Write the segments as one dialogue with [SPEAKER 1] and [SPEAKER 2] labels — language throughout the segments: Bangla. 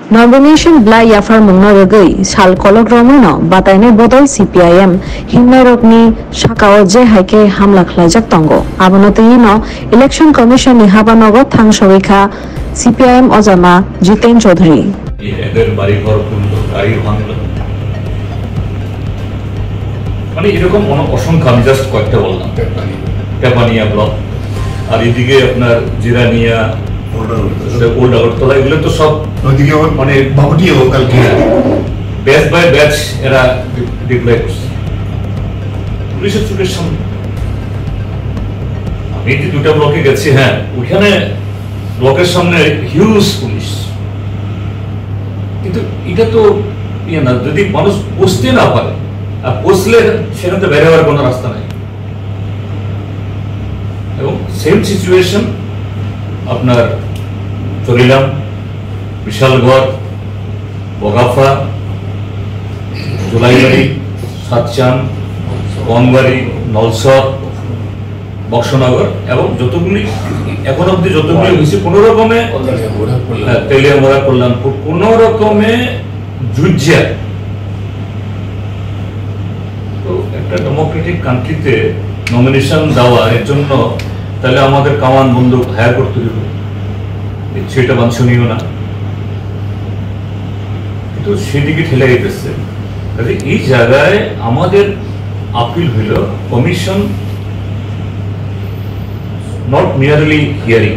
[SPEAKER 1] Nomination bla yafar mungna ragui sal kolok romano bataine bodai CPIM himnai rokni sakao je haike hamla khlaijak tongo abonote ino election commission ni habanogo thangsorika CPIM ojama Jiten Chaudhary
[SPEAKER 2] এদের বাড়ি ঘর পুরো গাড়ি ভাঙলো মানে এরকম অসংখ্য আমি জাস্ট কয়েকটা বললাম টেপানিয়া ব্লক আর এদিকে আপনার জিরানিয়া ওল্ড আগরতলা এগুলো তো সব
[SPEAKER 3] ওইদিকে মানে ভাবটিও কালকে
[SPEAKER 2] ব্যাচ বাই ব্যাচ এরা ডিপ্লয় করছে পুলিশের চোখের সামনে আমি যে দুটা ব্লকে গেছি হ্যাঁ ওখানে ব্লকের সামনে হিউজ পুলিশ কিন্তু এটা তো ইয়ে না যদি মানুষ বসতে না পারে আর বসলে সেখান থেকে বের হওয়ার কোনো রাস্তা নাই এবং সেম সিচুয়েশন আপনার চরিলাম বিশালগড় বগাফা জোলাইবাড়ি সাতচান বনবাড়ি নলসর বক্সনগর এবং যতগুলি এখন অব্দি যতগুলি হয়েছে কোন রকমে তেলিয়ামোড়া কল্যাণপুর কোন রকমে যুদ্ধে তো একটা ডেমোক্রেটিক কান্ট্রিতে নমিনেশন দেওয়া এর জন্য তাহলে আমাদের কামান বন্দুক হায়ার করতে হবে সেটা বাঞ্ছনীয় না কিন্তু সেদিকে ঠেলে গেছে তাহলে এই জায়গায় আমাদের আপিল হইল commission not merely hearing.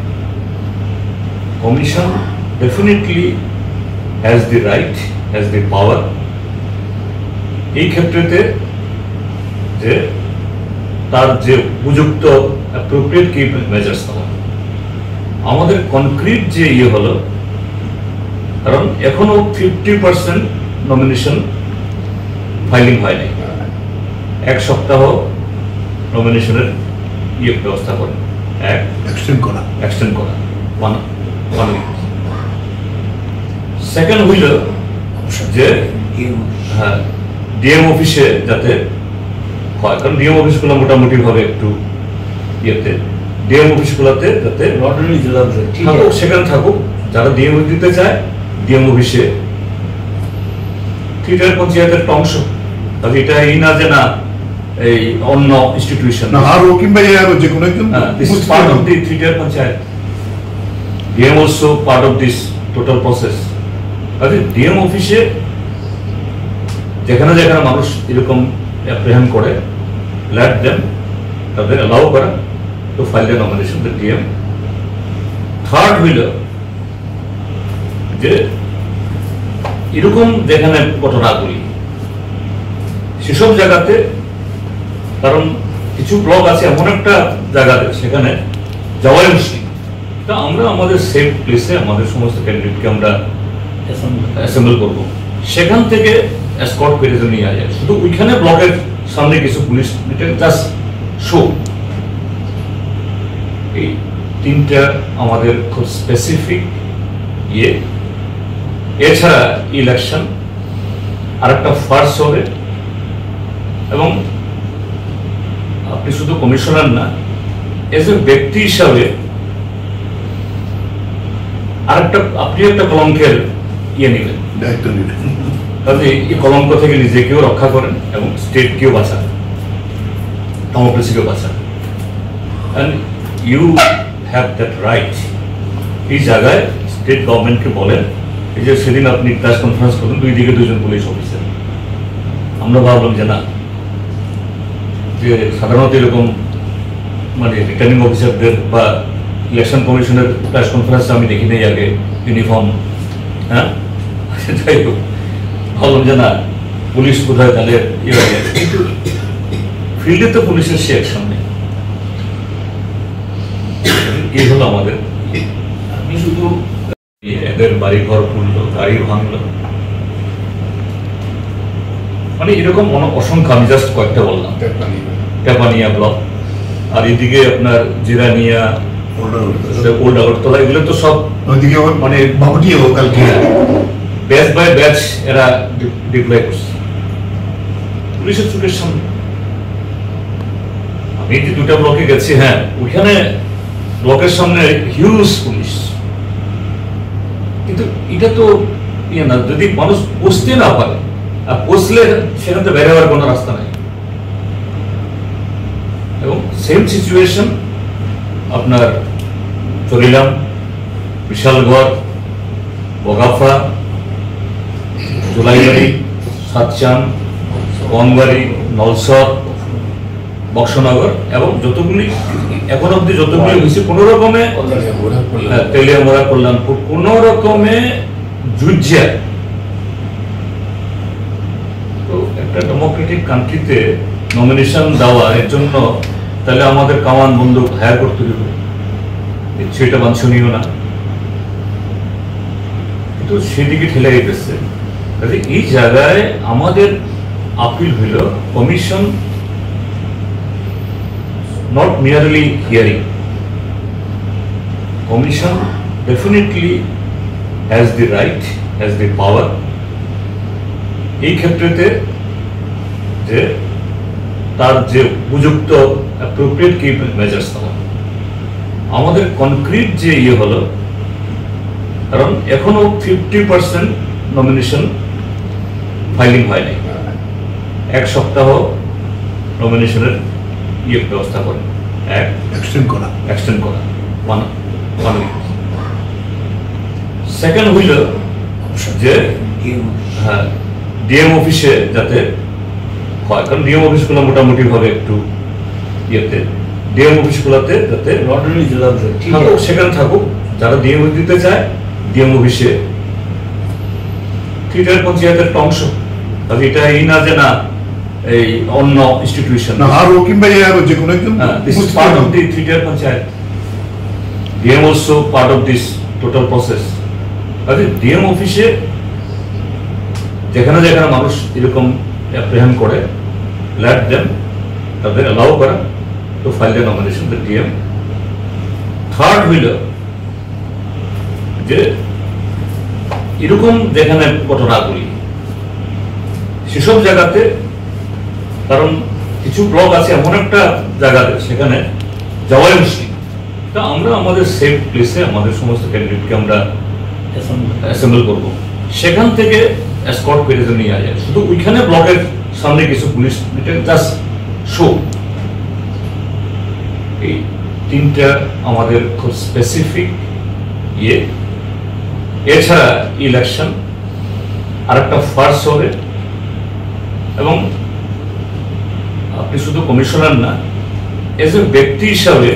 [SPEAKER 2] Commission definitely has the right, has the power. এই ক্ষেত্রেতে যে তার যে উপযুক্ত appropriate কি মেজার্স নেওয়া আমাদের কনক্রিট যে ইয়ে হলো কারণ এখনো 50% নমিনেশন ফাইলিং হয়নি এক সপ্তাহ নমিনেশনের ইয়ে ব্যবস্থা করে এক্সটেন্ড করা ওয়ান উইক সেকেন্ড হইল যে হ্যাঁ ডিএম অফিসে যাতে হয় কারণ ডিএম অফিসগুলো মোটামুটি ভাবে একটু ইয়েতে ডিএম অফিসগুলোতে যাতে সেখানে থাকুক যারা ডিএম অফিস দিতে চায় ডিএম অফিসে থিয়েটার পঞ্চায়েতের একটা অংশ তাহলে এটা এই না যে না এই অন্য ইনস্টিটিউশন
[SPEAKER 3] না আর কিংবা যে কোনো একজন
[SPEAKER 2] this is part of the three-tier panchayat DM also part of this total process আরে DM অফিসে যেখানে যেখানে মানুষ এরকম অ্যাপ্রিহেন্ড করে let them তাদের allow করা to file the nomination the DM third হইল যে এরকম যেখানে ঘটনাগুলি সেসব জায়গাতে কারণ কিছু ব্লক আছে এমন একটা জায়গাতে সেখানে যাওয়াই মুশকিল তা আমরা আমাদের সেফ প্লেসে আমাদের সমস্ত ক্যান্ডিডেটকে আমরা অ্যাসেম্বল করব সেখান থেকে এসকর্ট করে নিয়ে যায় শুধু ওইখানে ব্লকের সামনে কিছু পুলিশ জাস্ট শো এই তিনটা আমাদের খুব স্পেসিফিক ইয়ে এছাড়া ইলেকশন আর একটা ফার্স্ট হবে এবং আপনি শুধু কমিশনার না এজ এ ব্যক্তি হিসাবে আরেকটা আপনি একটা কলঙ্কের ইয়ে নেবেন
[SPEAKER 3] দায়িত্ব নেবেন
[SPEAKER 2] কাজে এই কলঙ্ক থেকে নিজেকেও রক্ষা করেন এবং স্টেটকেও বাঁচান ডেমোক্রেসিকেও বাঁচান and you have that right এই জায়গায় স্টেট গভর্নমেন্টকে বলেন এই যে সেদিন আপনি প্রেস কনফারেন্স করলেন দুই দিকে দুজন পুলিশ অফিসার আমরা ভাবলাম যে না যে সাধারণত এরকম মানে রিটার্নিং অফিসারদের বা ইলেকশন কমিশনের প্রেস কনফারেন্সে আমি দেখি নাই আগে ইউনিফর্ম হ্যাঁ যাই হোক ভাবলাম যে না পুলিশ বোধহয় তাহলে কিন্তু ফিল্ডে তো পুলিশের সে অ্যাকশন নেই এই হলো আমাদের আমি শুধু এদের বাড়ি ঘর পুড়লো গাড়ি ভাঙলো মানে এরকম অসংখ্য আমি জাস্ট কয়েকটা বললাম টেপানিয়া ব্লক আর এদিকে আপনার জিরানিয়া ওল্ড আগরতলা এগুলো তো সব
[SPEAKER 3] ওইদিকে মানে ভাবটিও কালকে
[SPEAKER 2] ব্যাচ বাই ব্যাচ এরা ডিপ্লয় করছে পুলিশের চোখের সামনে আমি যে দুটা ব্লকে গেছি হ্যাঁ ওইখানে ব্লকের সামনে হিউজ পুলিশ কিন্তু এটা তো ইয়ে না, যদি মানুষ পৌঁছতে না পারে, আর পৌঁছলে সেখান থেকে বের হওয়ার কোনো রাস্তা নাই। এবং সেম সিচুয়েশন আপনার চলিলাম, বিশালগড়, বগাফা, জোলাইবাড়ি, সাতচান, বনবাড়ি, নলসর, বক্সনগর এবং যতগুলি এখন অব্দি যতগুলি হয়েছে কোনো রকমে তেলিয়ামোড়া, কল্যাণপুর কোনো রকমে যুদ্ধে। তো একটা ডেমোক্রেটিক কান্ট্রিতে নমিনেশন দেওয়া এর জন্য তাহলে আমাদের কামান বন্দুক হায়ার করতে হবে, সেটা বাঞ্ছনীয় না। কিন্তু সেদিকে ঠেলে গেছে। এই জায়গায় আমাদের আপিল হইল commission not merely hearing. Commission definitely has the right, has the power. এই ক্ষেত্রেতে যে তার যে উপযুক্ত অ্যাপ্রোপ্রিয়েট কি মেজার্স নেওয়া, আমাদের কনক্রিট যে ইয়ে হলো, কারণ এখনো 50% নমিনেশন ফাইলিং হয় নাই। এক সপ্তাহ নমিনেশনের ইয়ে ব্যবস্থা করে, এক্সটেন্ড করা 1 week। সেকেন্ড হইল যে হ্যাঁ ডিএম অফিসে যাতে হয়, কারণ ডিএম অফিসগুলো মোটামুটি ভাবে একটু ইয়েতে, ডিএম অফিসগুলোতে যাতে থাকুক, সেখানে থাকুক যারা ডিএম দিতে চায় ডিএম অফিসে। থিয়েটার পঞ্চায়েতের একটা অংশ, তবে এটা এই না যে না এই অন্য ইনস্টিটিউশন
[SPEAKER 3] না, আর ও কিংবা আরো যে কোনো একদম
[SPEAKER 2] this is part of the three-tier panchayat. DM also part of this total process. আরে ডিএম অফিসে যেখানে যেখানে মানুষ এরকম অ্যাপ্রিহেন্ড করে, লেট দেম, তাদের অ্যালাউ করা to file the nomination the DM. Third হইল যে এরকম যেখানে ঘটনাগুলি সেসব জায়গাতে, কারণ কিছু ব্লক আছে এমন একটা জায়গাতে সেখানে যাওয়াই মুশকিল, তা আমরা আমাদের সেফ প্লেসে আমাদের সমস্ত ক্যান্ডিডেটকে আমরা অ্যাসেম্বল করব, সেখান থেকে এসকর্ট করে নিয়ে যায়। শুধু ওইখানে ব্লকের সামনে কিছু পুলিশ জাস্ট শো। এই তিনটা আমাদের খুব স্পেসিফিক ইয়ে। এছাড়া ইলেকশন আরেকটা ফার্স্ট হবে, এবং আপনি শুধু কমিশনার না, এজ এ ব্যক্তি হিসাবে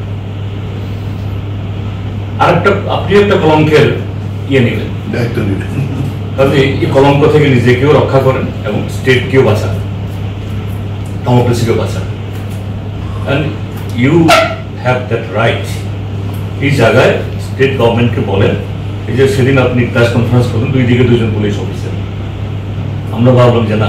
[SPEAKER 2] আরেকটা আপনি একটা কলঙ্কের ইয়ে নেবেন,
[SPEAKER 3] দায়িত্ব নেবেন।
[SPEAKER 2] তাহলে এই কলঙ্ক থেকে নিজেকেও রক্ষা করেন এবং স্টেটকেও বাঁচান, ডেমোক্রেসিকেও বাঁচান। And you have that right. এই জায়গায় স্টেট গভর্নমেন্টকে বলেন, এই যে সেদিন আপনি প্রেস কনফারেন্স করলেন, দুই দিকে দুজন পুলিশ অফিসার, আমরা ভাবলাম যে না,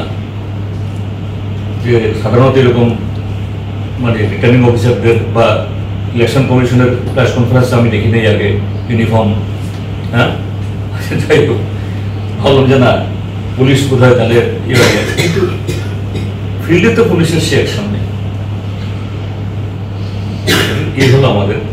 [SPEAKER 2] যে সাধারণত এরকম মানে রিটার্নিং অফিসারদের বা ইলেকশন কমিশনের প্রেস কনফারেন্সে আমি দেখি নাই আগে ইউনিফর্ম। হ্যাঁ, যাই হোক, ভাবলাম যে না পুলিশ কোথায় তাহলে ইয়ে, কিন্তু ফিল্ডে তো পুলিশের সে অ্যাকশন নেই। এই হলো আমাদের